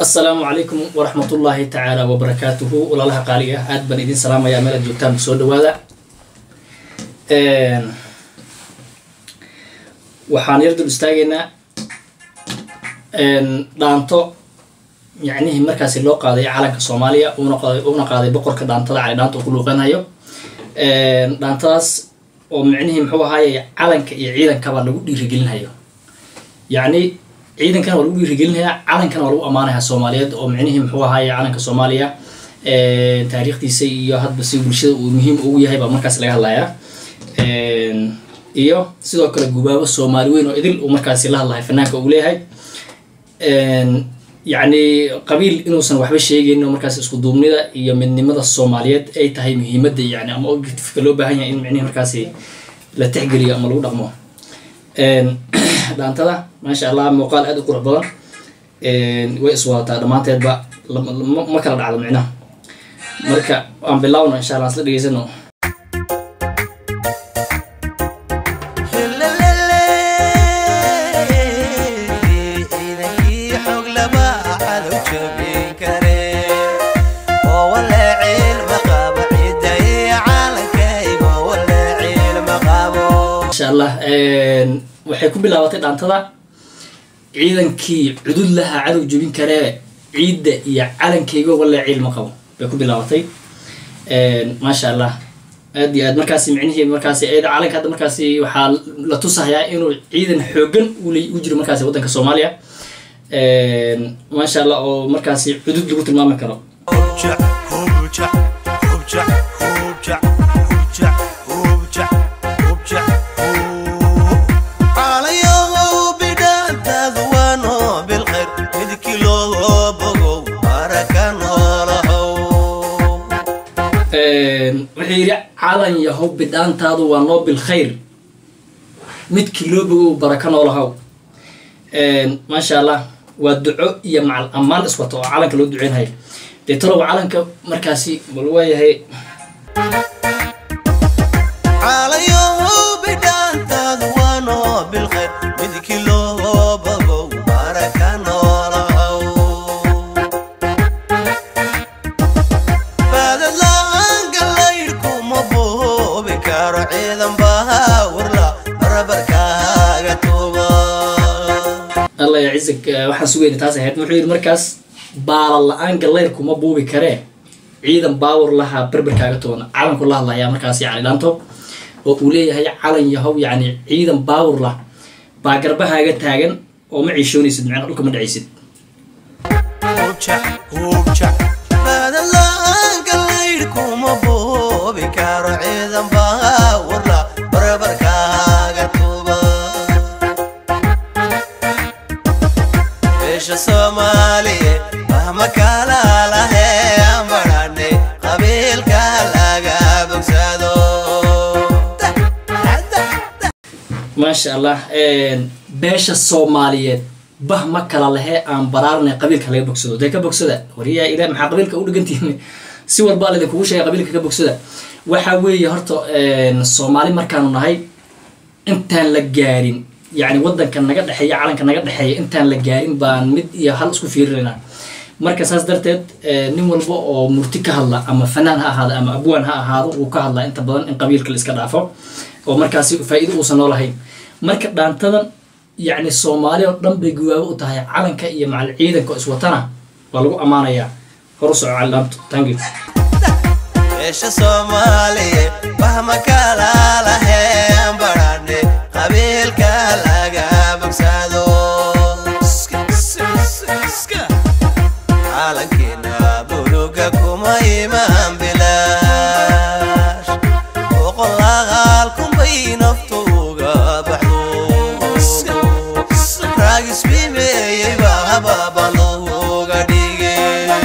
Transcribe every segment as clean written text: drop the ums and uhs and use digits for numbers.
السلام عليكم ورحمة الله تعالى وبركاته ولا لها قالية أد بن إذن سلام يا ملك جوتان بسود وهذا وحان يرد الاستاجنا دانتو يعني مركز اللوق هذا على الصومالية ونقاضي بقر كدانتو على دانتو كله قنايو دانتاس ومعنهم هو هاي علنك يعيدن كبر لو يرجلن هايو يعني عيدن كان ولو يرجلنها علن كان ولو أمانها الصوماليات ومعنهم هو هاي علنك الصومالية تاريخ تيسي هاد بس يقولش ومهم قوي هاي بمركز لها الله إيوه سيدو كلا جواب الصوماليين وإذل ومركز لها الله فنانك أوليها يعني قبيل إنه سن وحبش شيء إنه مركز اسكو دومني ده يمن نمط الصوماليات أي تهي مهمة دي يعني أما أوجد في كلوبها هي إن معنيه مركزي لا تحجري أما لو رقمه دانtada maasha Allah muuqaal aad u qurux badan way iswaataa dhamaanteed ba ma kala dhacdo micnaha marka aan bilaawno insha Allah isla dhageysano insha Allah waxay ku bilaabatay dhaantada ciidankii cudud laha cadow jabin kare ciidda iyo calankeyga wala cilmi qabo bay ku bilaabatay ma sha Allah aad iyo aad markaas micnihii markaas eeda calanka hadda markaas waxa la tusayaa inuu ciidan xoogan u jiro markaas wadanka Soomaaliya ma sha Allah oo markaas cudud lagu tilmaami karo وحيري علن يهو بدان تادو وانو بالخير مد كيلو بركان الله ما شاء الله والدعاء يا مع الأمان اسوته علن كلو دعين هاي ترى علن كمركزي والواي هي علن يهو بدان تادو وانو بالخير مد كيلو بركان الله الله يعزك waxaan sugeynaa taas ahayd wuxuu yiri markaas baala la'aan galeerku ma buubi kare ciidan baawar laha barbarkaaga toona calanku la hadlaya markaas yaani dhaanto oo uu leeyahay calan yahow yaani ciidan baawar la baa garbahaaga taagan oo ma ciishoonaysid macna dhulka ma dhacaysid baala la'aan galeerku ma buubi kare ciidan baawar la barbarkaaga toona Somalia mahma kala lahe ambarane qabilka laga bogsado ma sha Allah beesha Soomaaliyeed bahma kala lahe ambarane qabilka laga bogsado deeka bogsada wariya ila ma qabilka u dhigantiin si walba la kugu sheegay qabilka ka bogsada waxa weeye horta Soomaali markaan nahay intaan la gaarin يعني ودن كان نقد حياة علن كان نقد حياة أنت لجارين بان مد يا هل اسكو فيرنا مركز هذا درتد نمول بو مرتكه هلا أما فنان هذا أما أبوان هذا وكهلا أنت بدن إن قبيل كل إسكادافه ومركز فائدة وصلنا له مركز دانتنا يعني الصومالي ودم بجواه وتهي علن كأي مع العيد كأسوتنا والله أمانة يا فرصة علمت تانجي إيش الصومالي مهما كان له براني قبيل كلاجا بكسادو على كنا بلوككم إيمان بلاش وقل لكم بين فتوقة بحدوش راقص بيمي يبقى بابا لوغا ديجي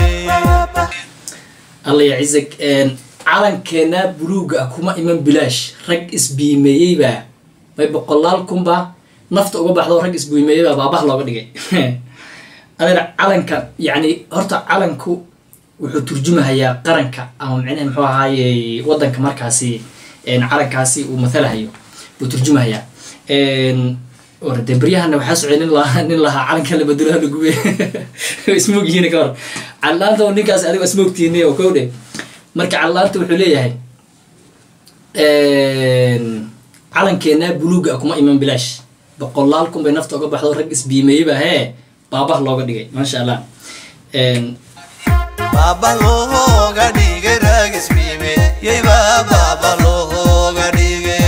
الله يعزك على كنا بلوكة كما إيمان بلاش راقص بيمي يبقى ما يبقلالكم با نفط uga baxdo rag isbuumeeyay baabah looga dhigay adana calanka yani horta calanku wuxuu turjumayaa qaranka ama macnaheedu muxuu ahaayay wadanka markaasi calankaasi uu matalahayo uu turjumayaa ورد بريها إنه حاسس عين الله إن الله على كلام بدلها بجوي اسمه جينا كار علانته ونيكاس أدي اسمه كتيني وكودي مركع علانته وحليه هاي علن كنا بلوج أكو ما إيمان بلاش بقول لكم بنفط أقول بحضر رجس بيمي بها بابا لوجا دقي ما شاء الله بابا لوجا دقي رجس بيمي يا بابا لوجا دقي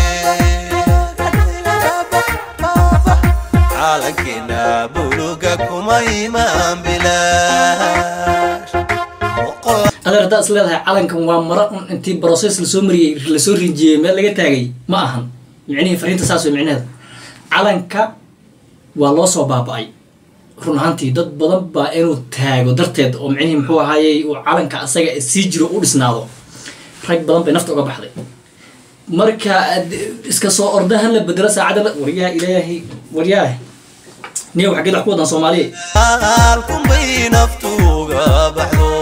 علن كنا بلوج أكو ما إيمان بلاش هذا رد أصل هذا علن كم وامرأ أنتي بروسيس لسومري لسوري جيم لا جتاعي ما أهم يعني فرين تساسو معناه علن كا والله صواب أي runtii dad badan baa inuu taago darteed oo micnihi muxuu ahaayay uu calanka asaga sii jiro u dhisnaado rag badan bay nafta uga baxday marka iska soo ordahan la bedelo saacada wariyaa ilaahi wariyaa niyo waxa gadax ku wadan Soomaaliya halkum bay naftu uga baxdo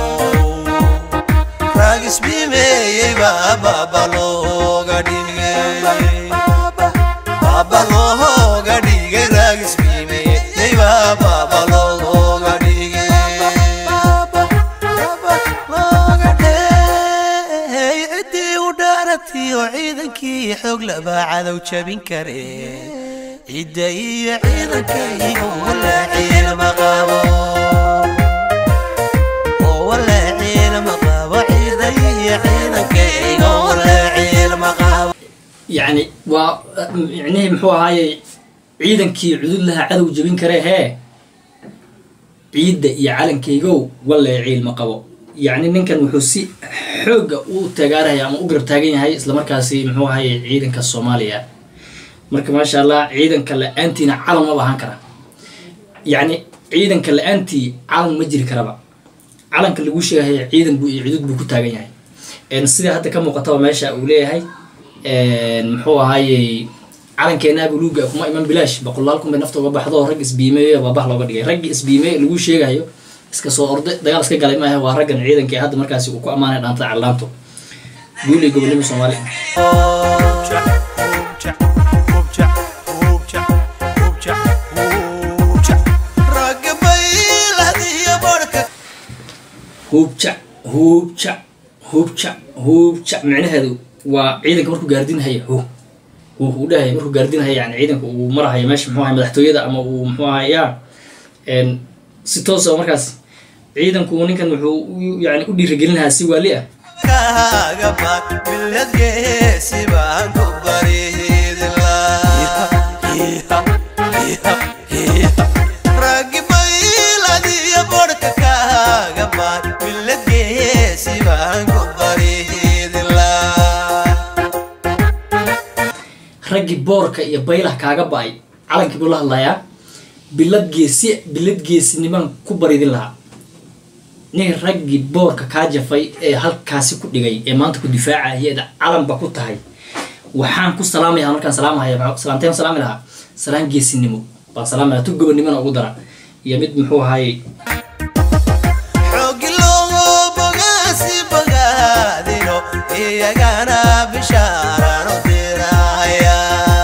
ragis bimeeyay baba looga dhigay ragis bimeeyay baba looga dhigay cidii u dhaartay oo ciidankii xoog laba cadow jabin karee عيدا عيدك ولا عيل مقابو ولا عيل مقابو عيدا عيدك ولا عيل مقابو يعني يعني محوها هاي عيدا كي عدود لها عدو جبين كريه عيدا يعلن كيجو ولا عيل مقابو يعني نكن وحسي حوج وتجارها يعني أقرب تاجين هاي إسلام مركزي محوها هاي عيدا كالصومالية marka ma sha Allah ciidanka la aantina calan ma bahan kara yani ciidanka la aanti calan ma jiri karaba calanka lagu sheegay ciidan buu ciidud buu ku taagan yahay sida hadda ka muuqata meesha uu leeyahay muxuu ahaayay calankeena buluuga kuma iman bilaash baqolaalkum bay nafta uga baxdo rag isbiimeeyo baba looga dhigay rag isbiimeeyo lagu sheegayo iska soo orday dagaal iska galay ma aha waa raggan ciidanka hadda markaasi uu ku amaanay dhaanta calaanto guulay gobolnimo Soomaaliya هوبشا معنى هذا وعيدك مركو جاردين هي هو ده هي مركو جاردين هي يعني عيدك ومرة هي ماشي محوها مدحتوية ده أما ومحوها يا إن ستوسة ومركز عيدك كونين كان يعني قدي رجلنا سوى ليه raggi boorka iyo baylaha kaaga baay calankii buu la hadlayaa bilad geesiniman ku baridin lahaa nin raggi boorka ka jafay ee halkaasi ku dhigay ee maanta ku difaacayay calan ba ku tahay waxaan ku salaamayaa markaan salaamay lahaa salaan geesinimo ba salaamaya tu gobonimada ugu dara iyo mid muxuu ahaayay iyagana bishaarano diraya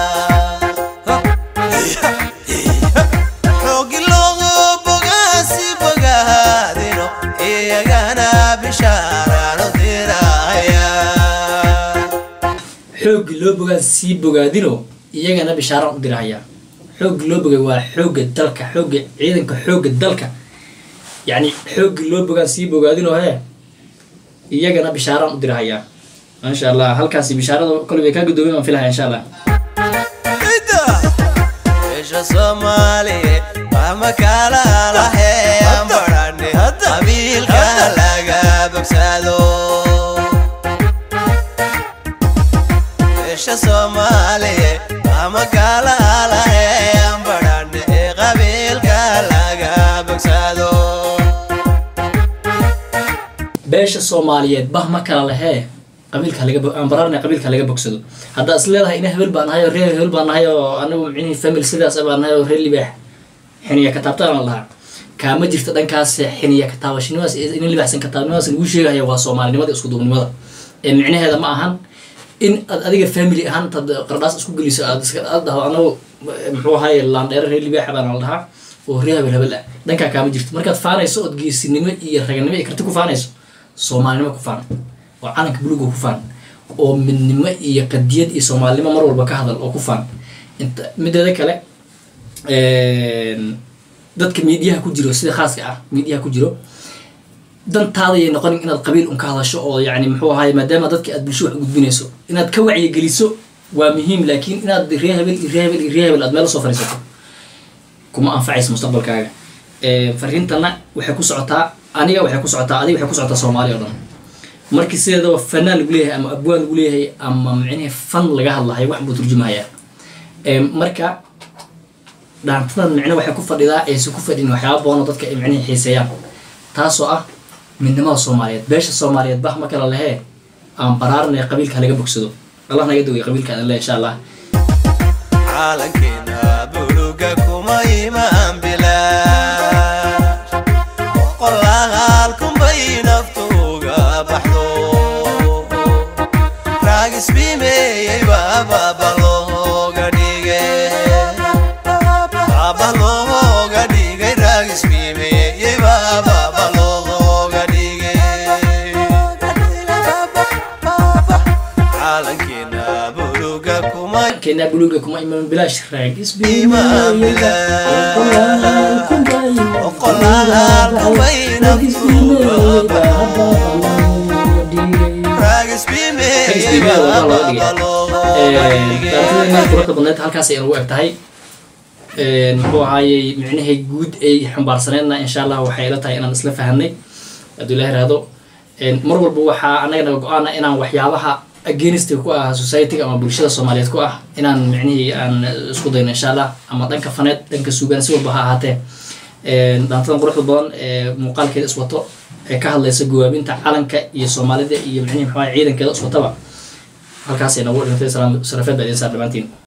xogi loogu bogaasi bogaadino iyagana bishaarano diraya xogi loo bogaasi bogaadino iyagana bishaarano diraya xogi loo bogay waa xooga dalka xooga ciidanka xooga dalka yani xogi loo bogaasi bogaadino iyagana bishaarano diraya ما شاء الله هل كاسي بشارة كل بيكا قدومي من فيها إن شاء الله إيش الصومالي ما كلا لحي أمبرني قبيل كلا بكسادو إيش الصومالي ما كلا لحي أمبرني قبيل كلا بكسادو بيش الصوماليات بهما كلا لحي قبيلك هلقى أمبرارنا قبيلك هلقى بكسدو هذا أصل لها إنه هبل بانهاي وريه هبل بانهاي أنا معني فاميل سيداس بانهاي وريه اللي بيح حيني كتابتها الله كما جرت دان كاس حيني كتاب شنواس إن اللي بحسن كتاب نواس نقول شيء هي واسو مال نمد اسكو دوم نمد معني هذا ما أهم in adiga family ahaan tad qardaas isku geliso aad dhahdo anagu muxuu ahaay laan dheer reer libaax baan la dhahaa oo reer hebel dhanka kaama jirto markaad faanayso oo geesinimo iyo raganimo iyo karti ku faanayso Soomaalinimo ku faan oo calanka buluug ku faan oo midnimo iyo qadiyad iyo Soomaalinimo mar walba ka hadal oo ku faan inta midada kale dadka media ku jiro sida khaaska ah media ku jiro dantaada ay noqon inaad qabiil ka hadasho oo yaani muxuu ahaay maadaama dadka aad bulsho wax gudbinayso inaad ka wacyi geliso waa muhiim laakiin inaad reer hebel aad meel soo fariisato kuma anfacayso mustaqbalkaaga fariintana waxay ku socotaa aniga waxay ku socotaa adiga waxay ku socotaa Soomaaliya oo dhan markii sideedaba fanaan lagu leeyahay ama abwaan lagu leeyahay ama macnaheedu fan laga hadlahay wax buu turjumayaa marka dhaantadan macnaheedu waxay ku fadhidaa ay ku fadhin waxyaabo badan dadka ay macnaheedu xiiseeyaan taasoo ah midnimada Soomaaliyeed beesha Soomaaliyeed bah ma kala lehe aan baraarnay qabiilka laga bogsado Allah naga daway qabiilka Allah insha Allah calankeena buluuga kuma imaan bilaash qolaalkum bay naftuuga baxdo raagis bimeeyay baba looga dhigay raagis bimeeyay baba كنا بلوغ كما إمام بلاش راجس إمام بلاش وقلالكم بين راجس بنات halkaas ay ugu egtahay muxuu ahaayay micnaheey guud ay xambaarsanayna insha Allah waxay ila tahay inaan isla fahanay hadii la yiraahdo mar walba waxa anaga go'aana inaan waxyaabaha against ku ah society ama bulshada Soomaaliyeed ku ah inaan micnaheey aan isku dayno insha Allah ama dhanka faneed dhanka suugaan si walba ha ahaatee dantan quruxda badan muuqaalkeeda iswato ee ka hadlaysa go'aaminta calanka iyo Soomaalida iyo micnaheey ciidankeeda iswataba halkaas ay nagu dhintay salaam sarafada ay saar dhamantiin